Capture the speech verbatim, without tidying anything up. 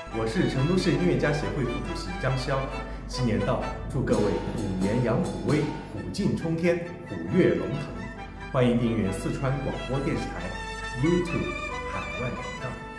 我是成都市音乐家协会副主席张潇。新年到，祝各位虎年扬虎威，虎劲冲天，虎跃龙腾。欢迎订阅四川广播电视台 YouTube 海外频道。